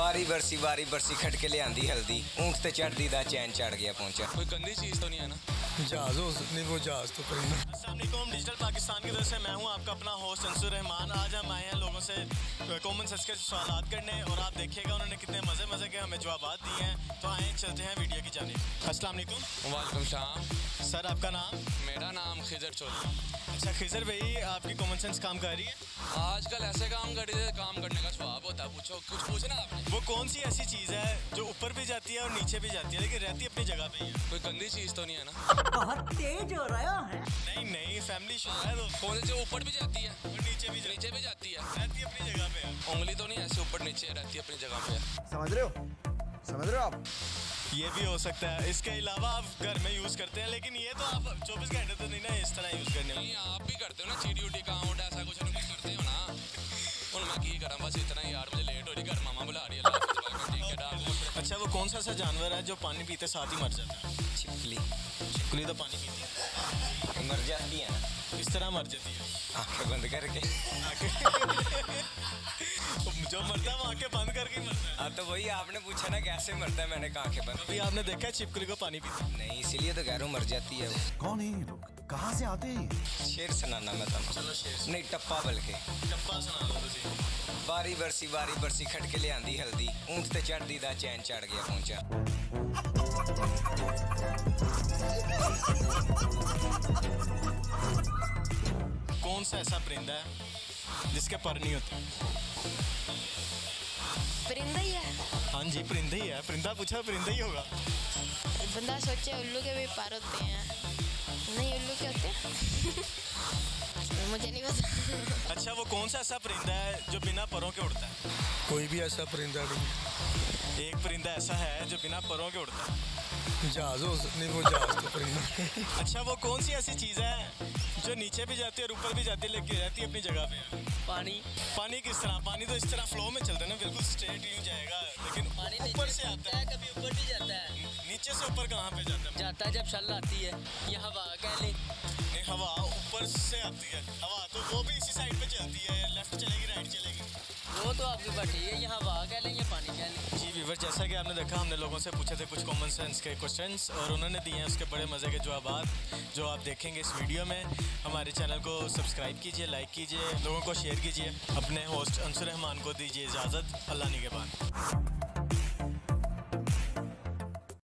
बारी बरसी खटके ले आंदी हल्दी, ऊँट ते चढ़दी दा चैन चढ़ गया पहुंचा। कोई गंदी चीज़ तो नहीं है ना? जहाज हो नहीं, वो जहाज तो परिंदा। अस्सलाम वालेकुम, डिजिटल पाकिस्तान की तरफ से मैं हूं आपका अपना होस्ट अंसुर रहमान। आज हम आए हैं लोगों से कॉमन सेंस के सवाल करने और आप देखिएगा उन्होंने कितने मज़े के हमें जवाब दिए हैं। तो आए चलते हैं वीडियो की जानिब। अस्सलाम वालेकुम। वालेकुम सलाम। सर आपका नाम? मेरा नाम खिजर चौधरी। अच्छा खिजर भाई, आपकी कॉमन सेंस काम कर रही है? आजकल ऐसे काम करने का स्वभाव होता है। पूछो, कुछ पूछना आपने। वो कौन सी ऐसी चीज़ है जो ऊपर भी जाती है और नीचे भी जाती है लेकिन रहती अपनी जगह पे ही है? कोई गंदी चीज़ तो नहीं है ना? बहुत तेज हो रहा है। नहीं, फैमिली शो है तो। कौन सी जो ऊपर भी जाती है और नीचे भी जाती है? रहती अपनी जगह पे है। उंगली तो नहीं ऐसे ऊपर नीचे रहती है, अपनी जगह पे है। समझ रहे हो आप? ये भी हो सकता है। इसके अलावा आप घर में यूज़ करते हैं लेकिन ये तो आप 24 घंटे तो नहीं ना इस तरह यूज़ करने में। नहीं, आप भी करते हो ना, चीटी उटी काउंट ऐसा कुछ ना कुछ करते हो ना। और मैं की करा, बस इतना ही यार, मुझे लेट हो रही, घर मामा बुला रही है। ठीक है डाल। अच्छा वो कौन सा जानवर है जो पानी पीते साथ ही मर जाता है? छिपकली तो पानी पीती है, मर जाती है ना, किस तरह मर जाती है? आंखें बंद करके। जो मरता है वो आंखें बंद करके ही मरता है। हाँ तो वही आपने पूछा ना कैसे मरता है, मैंने कहा आंखें बंद। अभी आपने देखा है छिपकली को पानी पीते? नहीं, इसीलिए तो कह रहा हूँ मर जाती है वो। कौन है ये लोग? कहाँ से आते हैं? शेर सुनाना मैं तुम। चलो शेर नहीं, टप्पा बल्कि। टप्पा सुना दो तुझे। बारी बरसी खटके ले आंदी हल्दी, ऊँट ते चढ़दी दा चैन चढ़ गया पहुंचा। कौन सा ऐसा परिंदा है जिसके पर नहीं होते? परिंदा ही है। हाँ जी परिंदा ही है। परिंदा पूछा, परिंदा ही होगा। बंदा सोचे उल्लू के भी पर होते हैं। नहीं, उल्लू के होते हैं? मुझे नहीं पता। अच्छा वो कौन सा ऐसा परिंदा है जो बिना परों के उड़ता है? कोई भी ऐसा परिंदा नहीं। एक परिंदा ऐसा है जो बिना परों के उड़ता है। जहाज हो नहीं, वो जहाज तो परिंदा। अच्छा वो कौन सी ऐसी चीज़ है जो नीचे भी जाती है और ऊपर भी जाती है लेकिन रहती है अपनी जगह पे? पानी किस तरह? पानी तो इस तरह फ्लो में चलता है ना, बिल्कुल स्ट्रेट यूं जाएगा लेकिन पानी ऊपर से आता है, कभी ऊपर भी जाता है। नीचे से ऊपर कहाँ पे जाता है? जब शल आती है या हवा कह ले। नहीं, हवा ऊपर से आती है। हवा तो वो भी इसी साइड पे चलती है, लेफ्ट चलेगी राइट चलेगी। वो तो आपकी बात ठीक है, या हवा कह लें या पानी कह लें। जी व्यूअर, जैसा कि आपने देखा हमने लोगों से पूछे थे कुछ कॉमन सेंस के क्वेश्चंस और उन्होंने दिए हैं उसके बड़े मज़े के जवाब जो आप देखेंगे इस वीडियो में। हमारे चैनल को सब्सक्राइब कीजिए, लाइक कीजिए, लोगों को शेयर कीजिए। अपने होस्ट अंसुर रहमान को दीजिए इजाज़त। अल्लाह निगहबान।